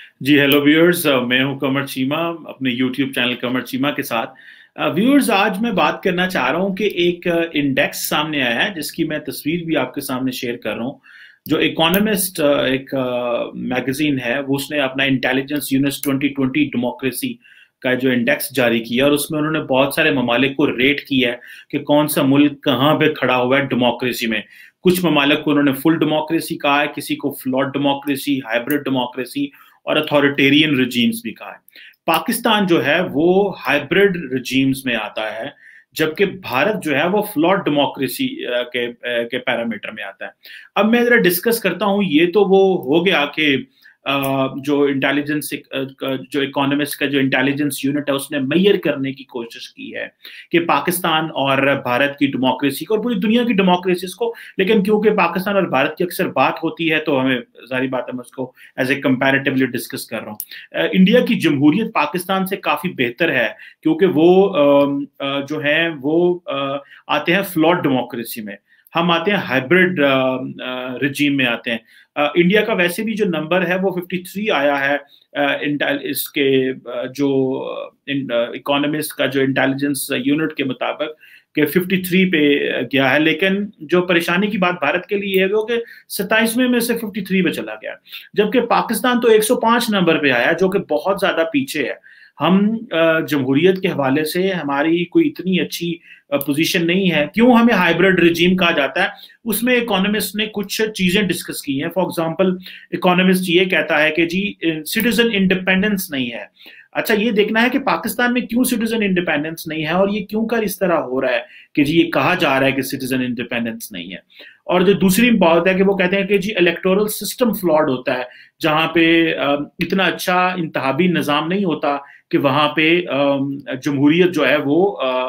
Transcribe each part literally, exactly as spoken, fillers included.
जी hello viewers, मैं हूं कमर चीमा अपने यूट्यूब चैनल कमर चीमा के साथ। व्यूअर्स, आज मैं बात करना चाह रहा हूं कि एक इंडेक्स सामने आया है जिसकी मैं तस्वीर भी आपके सामने शेयर कर रहा हूं। जो इकोनॉमिस्ट एक मैगजीन है, वो उसने अपना intelligence unit twenty twenty democracy का जो इंडेक्स जारी किया और उसमें उन्होंने बहुत सारे ममालिक को रेट किया है कि कौन सा मुल्क कहाँ पे खड़ा हुआ है डेमोक्रेसी में। कुछ ममालिक को उन्होंने फुल डेमोक्रेसी कहा है, किसी को फ्लॉट डेमोक्रेसी, हाइब्रिड डेमोक्रेसी और अथॉरिटेरियन रिजीम्स भी कहा है। पाकिस्तान जो है वो हाइब्रिड रिजीम्स में आता है, जबकि भारत जो है वो फ्लॉट डेमोक्रेसी के के पैरामीटर में आता है। अब मैं जरा डिस्कस करता हूं, ये तो वो हो गया कि जो इंटेलिजेंस जो इकोनॉमिस्ट का जो इंटेलिजेंस यूनिट है उसने मेजर करने की कोशिश की है कि पाकिस्तान और भारत की डेमोक्रेसी को और पूरी दुनिया की डेमोक्रेसीज को, लेकिन क्योंकि पाकिस्तान और भारत की अक्सर बात होती है तो हमें सारी बात मैं उसको एज ए कंपैरेटिवली डिस्कस कर रहा हूँ। इंडिया की जमहूरियत पाकिस्तान से काफी बेहतर है क्योंकि वो जो है वो आते हैं फ्लॉट डेमोक्रेसी में, हम आते हैं हाइब्रिड रिजीम में आते हैं। uh, इंडिया का वैसे भी जो नंबर है वो तिरेपन आया है uh, इसके uh, जो इकोनॉमिस्ट uh, का जो इंटेलिजेंस यूनिट के मुताबिक कि तिरेपन पे गया है, लेकिन जो परेशानी की बात भारत के लिए है वो कि सत्ताईसवें में से तिरेपन पे चला गया, जबकि पाकिस्तान तो एक सौ पाँच नंबर पे आया जो कि बहुत ज्यादा पीछे है। हम जमहूरियत के हवाले से हमारी कोई इतनी अच्छी पोजीशन नहीं है। क्यों हमें हाइब्रिड रिजीम कहा जाता है, उसमें इकोनॉमिस्ट ने कुछ चीजें डिस्कस की हैं। फॉर एग्जांपल, इकोनॉमिस्ट ये कहता है कि जी सिटीजन इंडिपेंडेंस नहीं है। अच्छा, ये देखना है कि पाकिस्तान में क्यों सिटीजन इंडिपेंडेंस नहीं है और ये क्यों कर इस तरह हो रहा है कि जी ये कहा जा रहा है कि सिटीजन इंडिपेंडेंस नहीं है। और जो दूसरी बात है कि वो कहते हैं कि जी इलेक्टोरल सिस्टम फ्लॉड होता है, जहां पे इतना अच्छा इंतहाबी निज़ाम नहीं होता कि वहां पे जमहूरियत जो है वो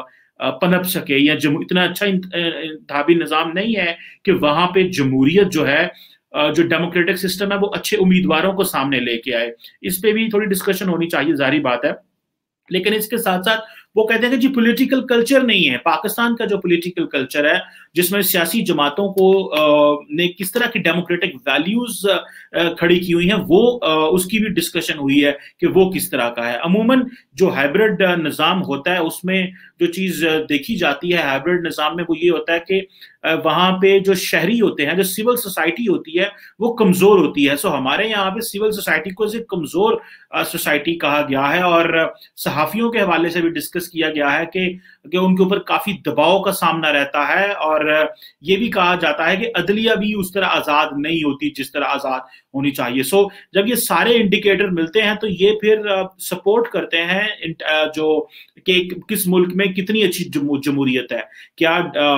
पनप सके, या इतना अच्छा इंतहाबी निज़ाम नहीं है कि वहां पे जमहूरियत जो है, जो डेमोक्रेटिक सिस्टम है, वो अच्छे उम्मीदवारों को सामने लेके आए। इस पे भी थोड़ी डिस्कशन होनी चाहिए, जारी बात है। लेकिन इसके साथ साथ वो कहते हैं कि जी पॉलिटिकल कल्चर नहीं है। पाकिस्तान का जो पॉलिटिकल कल्चर है जिसमें सियासी जमातों को आ, ने किस तरह की डेमोक्रेटिक वैल्यूज खड़ी की हुई हैं, वो आ, उसकी भी डिस्कशन हुई है कि वो किस तरह का है। अमूमन जो हाइब्रिड निज़ाम होता है उसमें जो चीज देखी जाती है हाइब्रिड निज़ाम में, वो ये होता है कि वहां पे जो शहरी होते हैं, जो सिविल सोसाइटी होती है, वो कमजोर होती है। सो हमारे यहाँ पे सिविल सोसाइटी को एक कमजोर सोसाइटी कहा गया है और सहाफियों के हवाले से भी डिस्कस किया गया है कि, कि उनके ऊपर काफी दबाव का सामना रहता है। और ये भी कहा जाता है कि अदलिया भी उस तरह आजाद नहीं होती जिस तरह आजाद होनी चाहिए। सो जब ये सारे इंडिकेटर मिलते हैं तो ये फिर सपोर्ट करते हैं जो कि किस मुल्क में कितनी अच्छी जमहूरियत है, क्या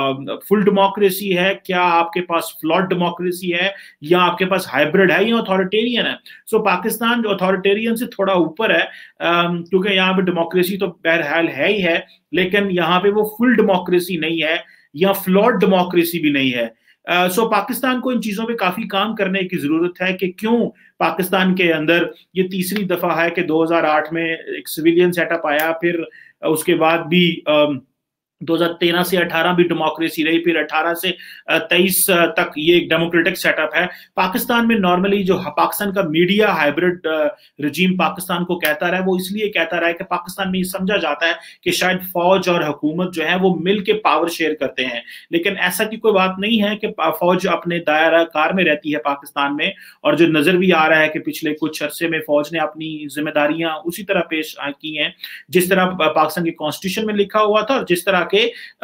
फुल डेमोक्रेसी है, क्या आपके पास फ्लॉट डेमोक्रेसी है, या आपके पास हाइब्रिड है, या अथॉरिटेरियन है। सो पाकिस्तान जो अथॉरिटेरियन से थोड़ा ऊपर है, क्योंकि यहाँ पे डेमोक्रेसी तो बहरहाल है ही है, लेकिन यहाँ पे वो फुल डेमोक्रेसी नहीं है या फ्लॉट डेमोक्रेसी भी नहीं है। सो uh, so, पाकिस्तान को इन चीजों पे काफी काम करने की जरूरत है कि क्यों पाकिस्तान के अंदर ये तीसरी दफा है कि दो हज़ार आठ में एक सिविलियन सेटअप आया, फिर उसके बाद भी uh, दो हज़ार तेरह से अठारह भी डेमोक्रेसी रही, फिर अठारह से तेईस तक ये एक डेमोक्रेटिक सेटअप है। पाकिस्तान में नॉर्मली जो पाकिस्तान का मीडिया हाइब्रिड रिजीम पाकिस्तान को कहता रहा है, वो इसलिए कहता रहा है कि पाकिस्तान में ये समझा जाता है कि शायद फौज और हुकूमत जो है वो मिल के पावर शेयर करते हैं, लेकिन ऐसा की कोई बात नहीं है कि फौज अपने दायरा कार में रहती है पाकिस्तान में। और जो नजर भी आ रहा है कि पिछले कुछ अरसे में फौज ने अपनी जिम्मेदारियां उसी तरह पेश की हैं जिस तरह पाकिस्तान के कॉन्स्टिट्यूशन में लिखा हुआ था और जिस तरह के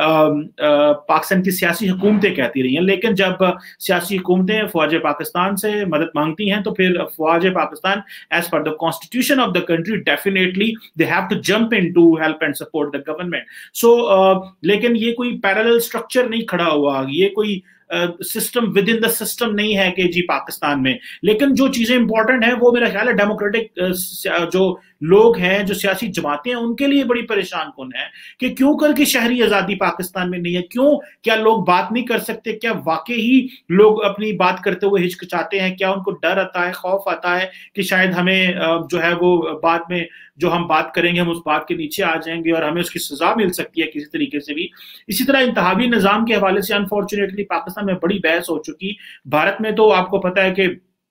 पाकिस्तान की सियासी हुकूमतें कहती रही हैं। लेकिन जब सियासी हुकूमतें फौज पाकिस्तान से मदद मांगती हैं तो फिर फौज Pakistan as per the constitution of the country definitely they have to jump into help and support the government. So लेकिन ये कोई पैरेलल स्ट्रक्चर नहीं खड़ा हुआ, ये कोई system within the system नहीं है कि जी पाकिस्तान में। लेकिन जो चीजें इंपॉर्टेंट है वो मेरा ख्याल है डेमोक्रेटिक जो लोग हैं, जो सियासी जमातें हैं, उनके लिए बड़ी परेशान कौन है कि क्यों करके शहरी आजादी पाकिस्तान में नहीं है। क्यों, क्या लोग बात नहीं कर सकते? क्या वाकई ही लोग अपनी बात करते हुए हिचकिचाते हैं? क्या उनको डर आता है, खौफ आता है कि शायद हमें जो है वो बाद में जो हम बात करेंगे हम उस बात के नीचे आ जाएंगे और हमें उसकी सजा मिल सकती है किसी तरीके से भी। इसी तरह इंतहाबी निजाम के हवाले से अनफॉर्चुनेटली पाकिस्तान में बड़ी बहस हो चुकी। भारत में तो आपको पता है कि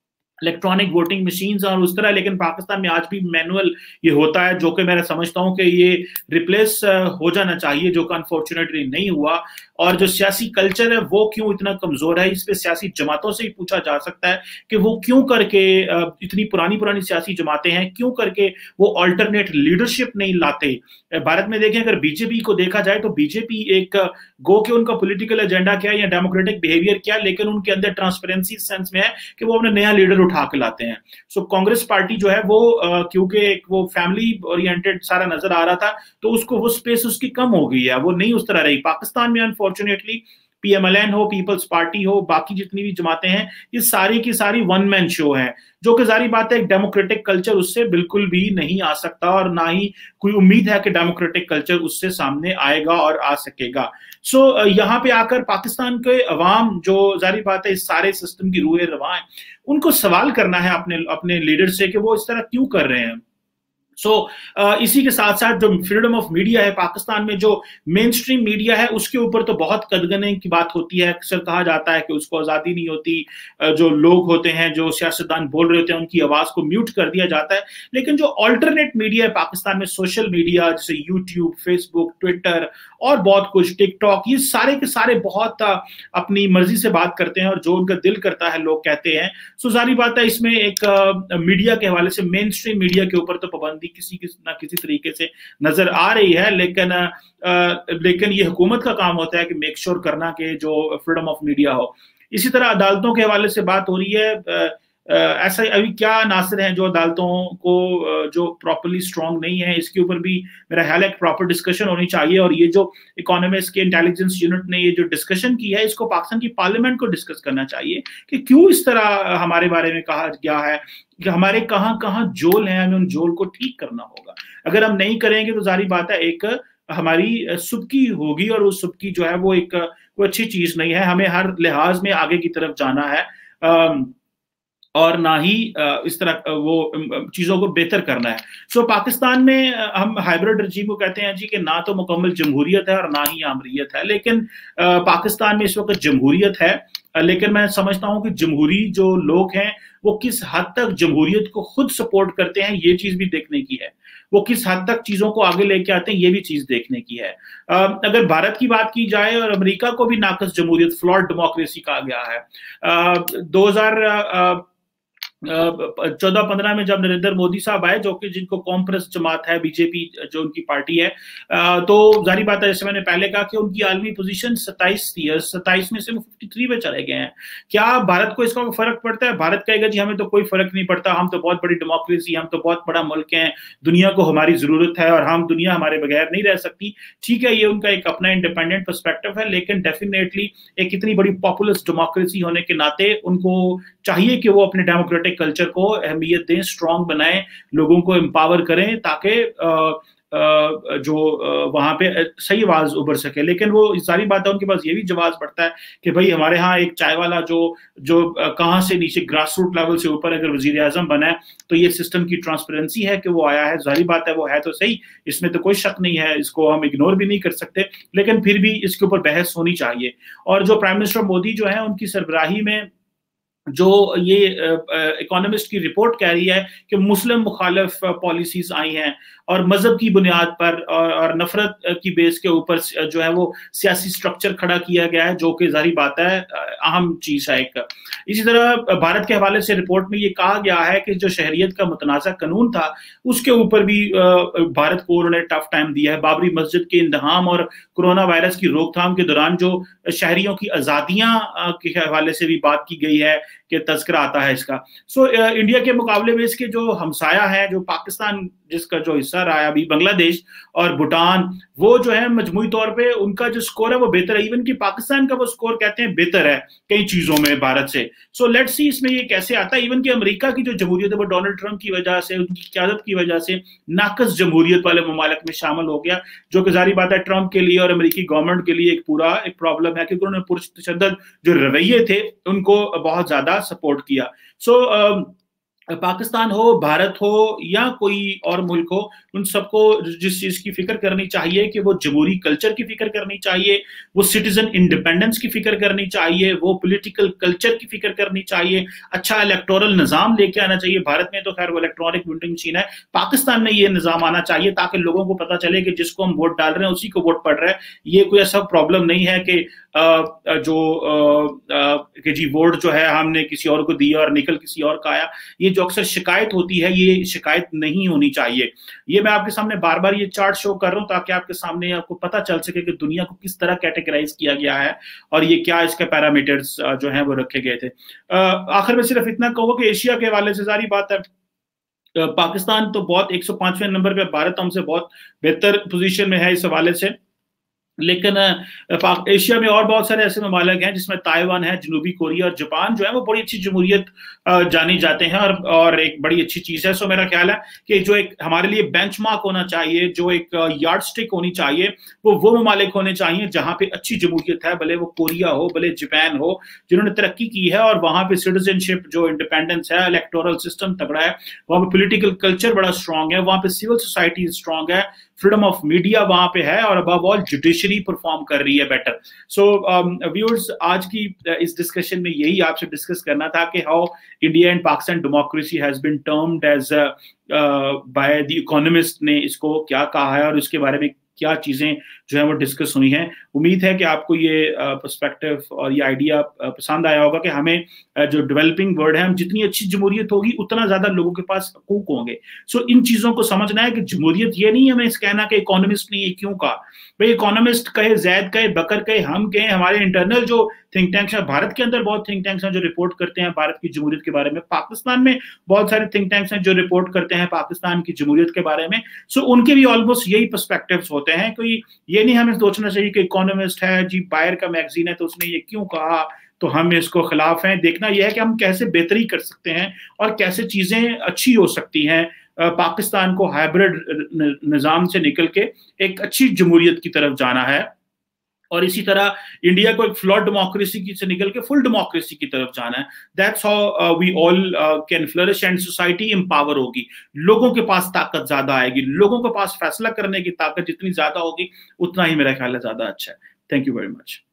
इलेक्ट्रॉनिक वोटिंग मशीन्स और उस तरह, लेकिन पाकिस्तान में आज भी मैनुअल ये होता है, जो कि मैं समझता हूं कि ये रिप्लेस हो जाना चाहिए, जो कि अनफॉर्चुनेटली नहीं हुआ। और जो सियासी कल्चर है वो क्यों इतना कमजोर है, इस पे सियासी जमातों से ही पूछा जा सकता है कि वो क्यों करके, इतनी पुरानी पुरानी सियासी जमातें हैं, क्यों करके वो अल्टरनेट लीडरशिप नहीं लाते। भारत में देखें, अगर बीजेपी को देखा जाए तो बीजेपी एक गो के उनका पॉलिटिकल एजेंडा क्या है या डेमोक्रेटिक बिहेवियर क्या है, लेकिन उनके अंदर ट्रांसपेरेंसी सेंस में है कि वो अपने नया लीडर उठा के लाते हैं। सो कांग्रेस पार्टी जो है वो क्योंकि वो फैमिली ओरिएंटेड सारा नजर आ रहा था, तो उसको वो स्पेस उसकी कम हो गई है, वो नहीं उस तरह रही। पाकिस्तान में अनफॉर्चुनेटली पीएमएलएन हो, पीपल्स पार्टी हो, बाकी जितनी भी जमातें हैं, ये सारी की सारी वन मैन शो है, जो कि जारी बात है एक डेमोक्रेटिक कल्चर उससे बिल्कुल भी नहीं आ सकता, और ना ही कोई उम्मीद है कि डेमोक्रेटिक कल्चर उससे सामने आएगा और आ सकेगा। सो so, यहाँ पे आकर पाकिस्तान के अवाम, जो जारी बात है इस सारे सिस्टम की रूए रवा है, उनको सवाल करना है अपने अपने लीडर से कि वो इस तरह क्यों कर रहे हैं। सो so, uh, इसी के साथ साथ जो फ्रीडम ऑफ मीडिया है पाकिस्तान में, जो मेन स्ट्रीम मीडिया है, उसके ऊपर तो बहुत कदगने की बात होती है। अक्सर कहा जाता है कि उसको आज़ादी नहीं होती, जो लोग होते हैं, जो सियासतदान बोल रहे होते हैं, उनकी आवाज़ को म्यूट कर दिया जाता है। लेकिन जो अल्टरनेट मीडिया है पाकिस्तान में, सोशल मीडिया जैसे यूट्यूब, फेसबुक, ट्विटर और बहुत कुछ, टिकटॉक, ये सारे के सारे बहुत अपनी मर्जी से बात करते हैं और जो उनका दिल करता है लोग कहते हैं। सो जारी बात है इसमें एक मीडिया के हवाले से मेन स्ट्रीम मीडिया के ऊपर तो पाबंदी किसी किसी ना किसी तरीके से नजर आ रही है, लेकिन आ, लेकिन ये हुकूमत का काम होता है कि मेक श्योर करना कि जो फ्रीडम ऑफ मीडिया हो। इसी तरह अदालतों के हवाले से बात हो रही है। आ, ऐसा अभी क्या नासिर हैं जो अदालतों को जो प्रॉपर्ली स्ट्रांग नहीं है, इसके ऊपर भी मेरा ख्याल है एक प्रॉपर डिस्कशन होनी चाहिए। और ये जो इकोनॉमिस्ट के इंटेलिजेंस यूनिट ने ये जो डिस्कशन की है, इसको पाकिस्तान की पार्लियामेंट को डिस्कस करना चाहिए कि क्यों इस तरह हमारे बारे में कहा गया है कि हमारे कहाँ कहाँ जोल हैं, हमें उन जोल को ठीक करना होगा। अगर हम नहीं करेंगे तो जारी बात है एक हमारी सुबकी होगी, और उस सुबकी जो है वो एक कोई अच्छी चीज नहीं है। हमें हर लिहाज में आगे की तरफ जाना है, और ना ही इस तरह वो चीज़ों को बेहतर करना है। सो so, पाकिस्तान में हम हाइब्रिड रजीम को कहते हैं जी कि ना तो मुकम्मल जमहूरियत है और ना ही आमरीत है, लेकिन पाकिस्तान में इस वक्त जमहूरियत है। लेकिन मैं समझता हूं कि जमहूरी जो लोग हैं वो किस हद तक जमहूरियत को खुद सपोर्ट करते हैं, ये चीज़ भी देखने की है। वो किस हद तक चीज़ों को आगे लेके आते हैं, ये भी चीज़ देखने की है। अगर भारत की बात की जाए, और अमेरिका को भी नाकस जमहूरियत, फ्लॉड डेमोक्रेसी कहा गया है। दो हजार चौदह पंद्रह में जब नरेंद्र मोदी साहब आए, जो कि जिनको कॉम्प्रेस जमात है, बीजेपी जो उनकी पार्टी है, तो जारी बात है जैसे मैंने पहले कहा कि उनकी आलमी पोजीशन सत्ताईस थी, सत्ताईस में से वो तिरेपन पे चले गए हैं। क्या भारत को इसका फर्क पड़ता है? भारत कहेगा जी हमें तो कोई फर्क नहीं पड़ता, हम तो बहुत बड़ी डेमोक्रेसी, हम तो बहुत बड़ा मुल्क है, दुनिया को हमारी जरूरत है और हम दुनिया हमारे बगैर नहीं रह सकती। ठीक है, ये उनका एक अपना इंडिपेंडेंट पर्सपेक्टिव है, लेकिन डेफिनेटली एक इतनी बड़ी पॉपुलर डेमोक्रेसी होने के नाते उनको चाहिए कि वो अपने डेमोक्रेटिक कल्चर को अहमियत दें, स्ट्रांग बनाएं, लोगों को एम्पावर करें, ताकि जो वहां पे सही आवाज उभर सके। लेकिन वो सारी बात है, उनके पास ये भी जवाब पड़ता है कि भाई हमारे यहाँ एक चाय वाला जो जो कहाँ से नीचे ग्रास रूट लेवल से ऊपर अगर वजीर आजम बना है, तो ये सिस्टम की ट्रांसपेरेंसी है कि वो आया है। जारी बात है वो है तो सही, इसमें तो कोई शक नहीं है, इसको हम इग्नोर भी नहीं कर सकते, लेकिन फिर भी इसके ऊपर बहस होनी चाहिए। और जो प्राइम मिनिस्टर मोदी जो है, उनकी सरबराही में जो ये इकोनॉमिस्ट की रिपोर्ट कह रही है कि मुस्लिम मुखालिफ पॉलिसीज आई हैं और मजहब की बुनियाद पर और, और नफरत की बेस के ऊपर जो है वो सियासी स्ट्रक्चर खड़ा किया गया है, जो कि जारी बात है अहम चीज है एक। इसी तरह भारत के हवाले से रिपोर्ट में ये कहा गया है कि जो शहरियत का मुतनाज़ा कानून था, उसके ऊपर भी भारत को उन्होंने टफ टाइम दिया है। बाबरी मस्जिद के इंतहाम और कोरोना वायरस की रोकथाम के दौरान जो शहरियों की आज़ादियां के हवाले से भी बात की गई है कि तज़किरा आता है इसका। सो so, इंडिया के मुकाबले में इसके जो हमसाया है, जो पाकिस्तान जिसका जो हिस्सा रहा है अभी, बांग्लादेश और भूटान, वो जो है मजमूई तौर पे उनका जो स्कोर है वो बेहतर है। इवन कि पाकिस्तान का वो स्कोर कहते हैं बेहतर है कई चीजों में भारत से। सो लेट्स सी इसमें ये कैसे आता है। इवन कि अमेरिका की जो जमहूरियत है वो डोनाल्ड ट्रंप की वजह से, उनकी क़यादत की वजह से नाकस जमहूरियत वाले ममालिक में शामिल हो गया, जो कि जारी बात है ट्रंप के लिए और अमेरिकी गवर्नमेंट के लिए एक पूरा एक प्रॉब्लम है, क्योंकि उन्होंने पुरतशद्दद जो रवैये थे उनको बहुत ज्यादा सपोर्ट किया। सो so, uh, पाकिस्तान हो, भारत हो या कोई और मुल्क हो, उन सबको जिस चीज की फिक्र करनी चाहिए कि वो जमहूरी कल्चर की फिक्र करनी चाहिए, वो सिटीजन इंडिपेंडेंस की फिक्र करनी चाहिए, वो पॉलिटिकल कल्चर की फिक्र करनी चाहिए, अच्छा इलेक्टोरल निजाम लेके आना चाहिए। भारत में तो खैर वो इलेक्ट्रॉनिक वोटिंग मशीन है, पाकिस्तान में ये निजाम आना चाहिए ताकि लोगों को पता चले कि जिसको हम वोट डाल रहे हैं उसी को वोट पड़ रहा है। ये कोई ऐसा प्रॉब्लम नहीं है कि जो कि जी वोट जो है हमने किसी और को दिया और निकल किसी और का आया। ये जो अक्सर शिकायत होती है, ये शिकायत नहीं होनी चाहिए। ये मैं आपके सामने बार बार ये चार्ट शो कर रहा हूं ताकि आपके सामने आपको पता चल सके कि दुनिया को किस तरह कैटेगराइज किया गया है और ये क्या इसके पैरामीटर्स जो हैं वो रखे गए थे। आखिर में सिर्फ इतना कहूंगा कि एशिया के हवाले से सारी बात है, पाकिस्तान तो बहुत एक सौ पांचवें नंबर पे, भारत हमसे बहुत बेहतर पोजीशन में है इस हवाले से। लेकिन एशिया में और बहुत सारे ऐसे ममालिक हैं जिसमें ताइवान है, जनूबी कोरिया और जापान जो है वो बड़ी अच्छी जमहूरियत जानी जाते हैं और और एक बड़ी अच्छी चीज है। सो मेरा ख्याल है कि जो एक हमारे लिए बेंचमार्क होना चाहिए, जो एक यार्ड स्टिक होनी चाहिए, वो वो ममालिक होने चाहिए जहां पे अच्छी जमहूरियत है, भले वो कोरिया हो, भले जापान हो, जिन्होंने तरक्की की है और वहां पे सिटीजनशिप जो इंडिपेंडेंस है, इलेक्टोरल सिस्टम तगड़ा है, वहां पे पॉलिटिकल कल्चर बड़ा स्ट्रांग है, वहां पे सिविल सोसाइटी स्ट्रांग है, फ्रीडम ऑफ मीडिया वहां पे है और अबव ऑल जुडिशरी परफॉर्म कर रही है बेटर। सो व्यूअर्स, आज की uh, इस डिस्कशन में यही आपसे डिस्कस करना था कि how India and Pakistan democracy has been termed as by the Economist ने इसको क्या कहा है और उसके बारे में क्या चीजें जो है वो डिस्कस हुई हैं। उम्मीद है कि आपको ये पर्सपेक्टिव uh, और ये आइडिया uh, पसंद आया होगा कि हमें uh, जो डेवलपिंग वर्ल्ड है, हम जितनी अच्छी जमहूरियत होगी उतना ज्यादा लोगों के पास हकूक होंगे। सो so, इन चीजों को समझना है कि जमहूरियत ये नहीं हमें इस कहना कि इकोनॉमिस्ट ने ये क्यों कहा। भाई इकोनॉमिस्ट कहे, जैद कहे, बकर कहे, हम कहें, हमारे इंटरनल जो थिंक टैंक्स है, भारत के अंदर बहुत थिंक टैंक्स हैं जो रिपोर्ट करते हैं भारत की जमहूरियत के बारे में, पाकिस्तान में बहुत सारे थिंक टैंक्स हैं जो रिपोर्ट करते हैं पाकिस्तान की जमहूरियत के बारे में। सो so, उनके भी ऑलमोस्ट यही पर्सपेक्टिव्स होते हैं। कोई ये नहीं हमें सोचना चाहिए कि इकोनॉमिस्ट है जी, बायर का मैगजीन है तो उसने ये क्यों कहा तो हम इसको खिलाफ हैं। देखना यह है कि हम कैसे बेहतरी कर सकते हैं और कैसे चीजें अच्छी हो सकती हैं। पाकिस्तान को हाइब्रिड निजाम से निकल के एक अच्छी जमहूरियत की तरफ जाना है और इसी तरह इंडिया को एक फ्लॉड डेमोक्रेसी की से निकल के फुल डेमोक्रेसी की तरफ जाना है। That's how we all can flourish and society empower होगी। लोगों के पास ताकत ज्यादा आएगी, लोगों के पास फैसला करने की ताकत जितनी ज्यादा होगी उतना ही मेरा ख्याल है ज्यादा अच्छा है। Thank you very much.